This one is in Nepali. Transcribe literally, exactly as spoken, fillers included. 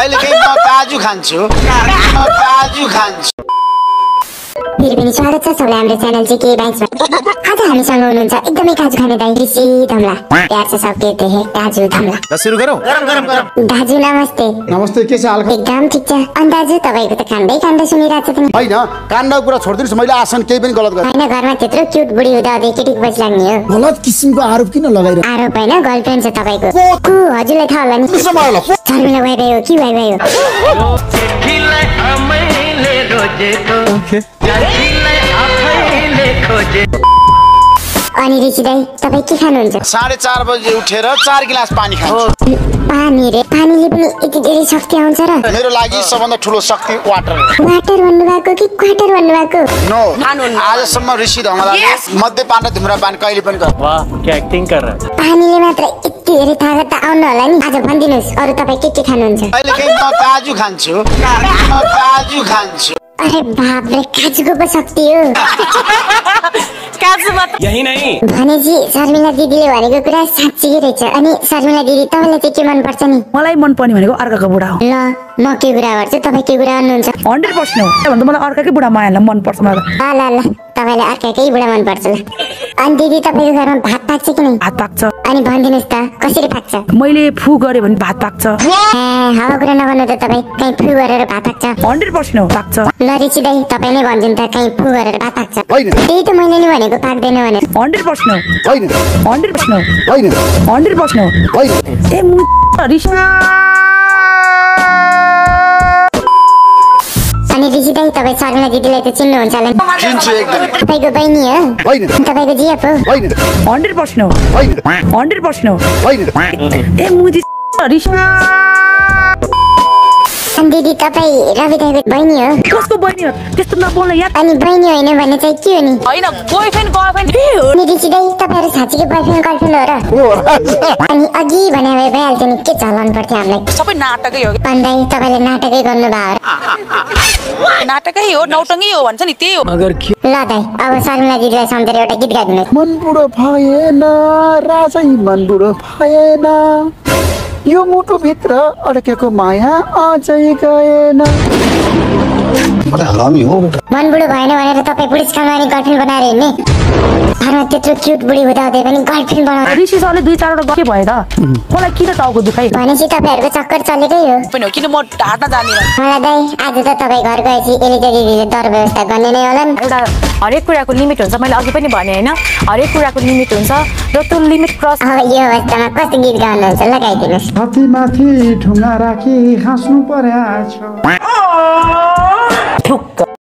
अहिले चाहिँ म काजु खान्छु म काजु खान्छु फेरि पनि स्वागत छ सबैलाई हाम्रो च्यानल चाहिँ के बाइक्समा। आज हामीसँग हुनुहुन्छ एकदमै काजु खाने दाइ ऋषि धमला। प्यार से सबके देखे काजु धमला। ल सुरु गरौँ। गरम गरम गरम। दाजु नमस्ते। नमस्ते, के छ हाल? एकदम ठीक छ। अनि दाजु तपाईको त काण्दै काण्दै सुनिरहेछ त नि। हैन, काण्डा कुरा छोड्दिनुस्, मैले आसन केही पनि गलत गरेँ हैन। घरमा त्यत्रो क्युट बुढी हुँदा हुँदै केटीको पछि लाग्ने हो। गलत किसिमको आरोप किन लगाइरहनु? आरोप हैन, गर्लफ्रेन्ड छ तपाईको। को हजुरलाई थाहा होला नि। शर्मिला भाइ भाइ हो कि भाइ भाइ हो? अनि ऋषि दाइ तपाई के खानुहुन्छ? साढे चार बजे उठेर चार गिलास पानी खान्छु। पानी रे? पानीले पनि यति धेरै शक्ति आउँछ र? मेरो लागि सबभन्दा ठुलो शक्ति वाटर हो। वाटर भन्नुभएको कि क्वाटर भन्नुभएको? नो, आजसम्म ऋषि धमलाले मध्यपान र धुम्रपान कहिले पनि गर्दैन। वाह, क्या एक्टिङ कर रहा है। पानीले मात्र यति धेरै तागत त आउनु होला नि। आज भनिदिनुस् अरु तपाई के के खानुहुन्छ? अहिले चाहिँ म काजु खान्छु म काजु खान्छु। अरे बाप रे, काजुको पो शक्ति हो। काजु मात्र यही नहीं भनेजी शर्मिला दिदीले भनेको कुरा साँच्चै रहेछ। अनि शर्मिला दिदी तपाईलाई चाहिँ के मन पर्छ नि? मलाई मन पर्ने भनेको अर्काको बुढा हो। ल म के कुरा गर्छु, तपाई के कुरा गर्नुहुन्छ? हन्ड्रेड पर्सेन्ट हो भन्दा मलाई अर्काकै बुढा माया मन पर्छ मलाई। ल ल ल तपाईलाई अर्काकै बुढा मन पर्छ ल। अनि दिदी तपाईको घरमा भात पाक्छ कि नै? भात पाक्छ। अनि भनिदिनुस् त कसरी पाक्छ? मैले फु गरे भने भात पाक्छ। ए हावा कुरा नगर्नु त तपाई। कहीं फु गरेर भात पाक्छ? हन्ड्रेड पर्सेन्ट हो पाक्छ। ल ऋषि दाइ तपाई नै भनिदिनु त कहीं फु गरेर भात पाक्छ? हैन, त्यही त मैले नि भनेको पाक्दैन भने। हन्ड्रेड पर्सेन्ट हो। हैन, हन्ड्रेड पर्सेन्ट हो। हैन, हन्ड्रेड पर्सेन्ट हो। हैन। ए मु ऋषि अनि ऋषि दाइ तपाई शर्मिला दिदीलाई त चिन्नुहुन्छ होला नि? चिन्छु एकदम। तपाईको बहिनी हो? हैन, तपाईको जिएफ हो? हैन, हन्ड्रेड पर्सेन्ट हो। हैन, हन्ड्रेड पर्सेन्ट हो। हैन। ए मु ऋषि अनि दिदी तपाई रवि दाइको बहिनी हो? कसको बहिनी हो? त्यस्तो नबोल्न यार। अनि बहिनी होइन भने चाहिँ के हो नि? होइन, बोयफ्रेन्ड गर्लफ्रेन्ड के हो? अनि ऋषि दाइ तपाईहरु साँच्चीकै बयफ्रेन्ड गर्लफ्रेन्ड हो र? अनि अघि भने भए भइहाल्थ्यो नि, के चलाउनु पर्थ्यो हामीलाई? सबै नाटकै हो। अनि दाइ तपाईले नाटकै गर्नुभयो र? नाटकै हो, नौटङ्गी हो भन्छ नि, त्यही हो। अगर ल दाइ अब शर्मिला दिदीलाई सम्झेर एउटा गीत गाइदिनुहोस्। मन बुढो भएन, राजै मन बुढो भएन, यो मुटु भित्र अड्केको माया अझै गएन। हरामी हो। मन बुढो भएन भनेर तपाई पुलिस काममा गर्लफ्रेन्ड बनाएर हिँड्ने? घरमा त्यत्रो क्युट बुढी हुँदा हुँदै पनि गर्लफ्रेन्ड बनाएर? ऋषि सरले दुई चारवटा के भयो त? मलाई किन टाउको दुखाइ? भनेपछि तपाईहरुको चक्कर चलेकै हो? पनि हो, किन म ढाड्न जान्दिनँ। मलाई दाइ आज त तपाई घर गएपछि एलिजा दिदीले दर व्यवस्था गर्ने नै होला नि। एउटा हरेक कुराको लिमिट हुन्छ, मैले अघि पनि भने होइन, हरेक कुराको लिमिट हुन्छ र त्यो लिमिट क्रस। अब यो अवस्थामा कस्तो गीत गाउनुहुन्छ लगाइदिनुहोस्। छाती माथि ढुङ्गा राखी हाँस्नु पर्या छ।